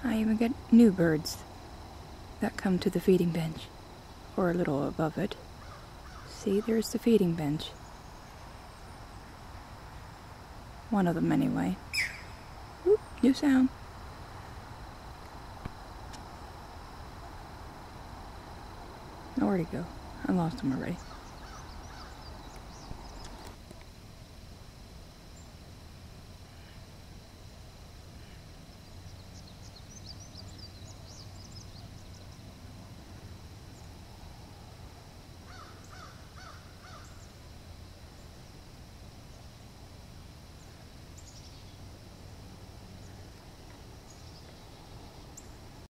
I even get new birds that come to the feeding bench, or a little above it. See, there's the feeding bench. One of them anyway. Oop, new sound. Where'd he go? I lost him already.